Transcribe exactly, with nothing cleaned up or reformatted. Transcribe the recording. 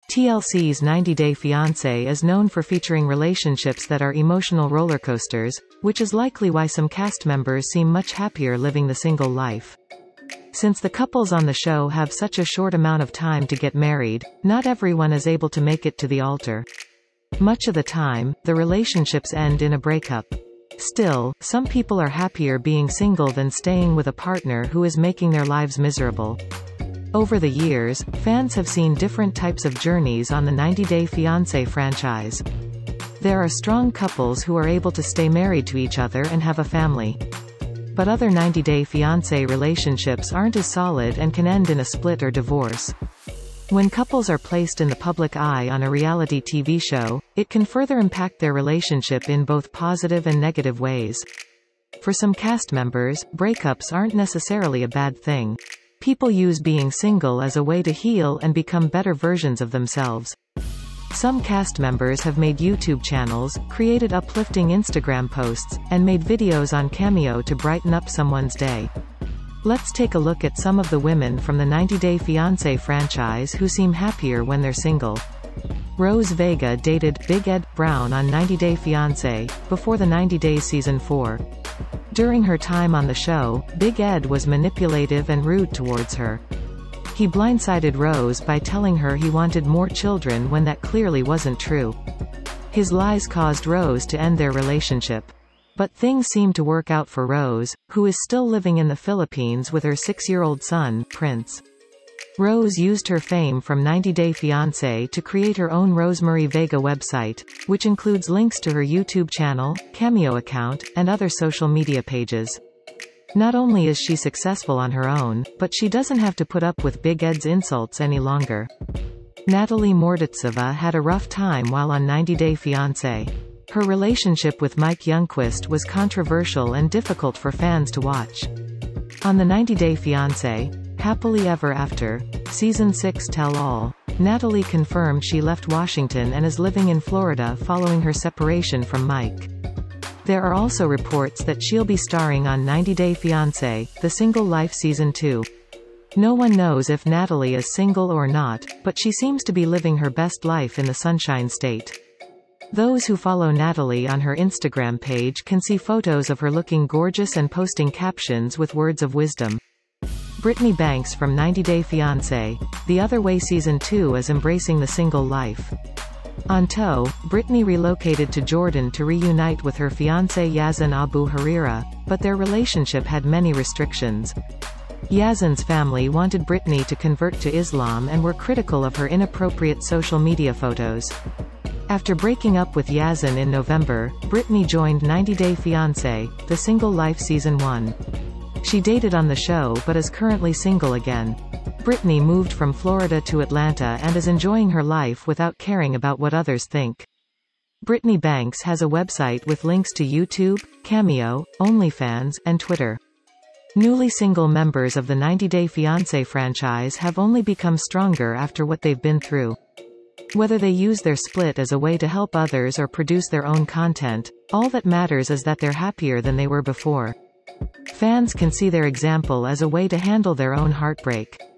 T L C's ninety day fiancé is known for featuring relationships that are emotional roller coasters, which is likely why some cast members seem much happier living the single life. Since the couples on the show have such a short amount of time to get married, not everyone is able to make it to the altar. Much of the time, the relationships end in a breakup. Still, some people are happier being single than staying with a partner who is making their lives miserable. Over the years, fans have seen different types of journeys on the ninety day fiancé franchise. There are strong couples who are able to stay married to each other and have a family. But other ninety day fiancé relationships aren't as solid and can end in a split or divorce. When couples are placed in the public eye on a reality T V show, it can further impact their relationship in both positive and negative ways. For some cast members, breakups aren't necessarily a bad thing. People use being single as a way to heal and become better versions of themselves. Some cast members have made YouTube channels, created uplifting Instagram posts, and made videos on Cameo to brighten up someone's day. Let's take a look at some of the women from the ninety day fiancé franchise who seem happier when they're single. Rose Vega dated Big Ed Brown on ninety day fiancé, before the ninety days season four. During her time on the show, Big Ed was manipulative and rude towards her. He blindsided Rose by telling her he wanted more children when that clearly wasn't true. His lies caused Rose to end their relationship. But things seemed to work out for Rose, who is still living in the Philippines with her six-year-old son, Prince. Rose used her fame from ninety day fiancé to create her own Rosemarie Vega website, which includes links to her YouTube channel, Cameo account, and other social media pages. Not only is she successful on her own, but she doesn't have to put up with Big Ed's insults any longer. Natalie Mordatsova had a rough time while on ninety day fiancé. Her relationship with Mike Youngquist was controversial and difficult for fans to watch. On the ninety day fiancé, Happily Ever After, Season six Tell All, Natalie confirmed she left Washington and is living in Florida following her separation from Mike. There are also reports that she'll be starring on ninety day fiancé, The Single Life Season two. No one knows if Natalie is single or not, but she seems to be living her best life in the Sunshine State. Those who follow Natalie on her Instagram page can see photos of her looking gorgeous and posting captions with words of wisdom. Brittany Banks from ninety day fiancé, The Other Way Season two is embracing the single life. On tow, Brittany relocated to Jordan to reunite with her fiancé Yazan Abu Harira, but their relationship had many restrictions. Yazan's family wanted Brittany to convert to Islam and were critical of her inappropriate social media photos. After breaking up with Yazan in November, Brittany joined ninety day fiancé, The Single Life Season one. She dated on the show but is currently single again. Brittany moved from Florida to Atlanta and is enjoying her life without caring about what others think. Brittany Banks has a website with links to YouTube, Cameo, OnlyFans, and Twitter. Newly single members of the ninety day fiancé franchise have only become stronger after what they've been through. Whether they use their split as a way to help others or produce their own content, all that matters is that they're happier than they were before. Fans can see their example as a way to handle their own heartbreak.